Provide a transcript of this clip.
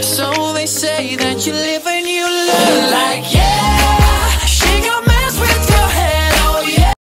So they say that you live and you learn. Like, yeah.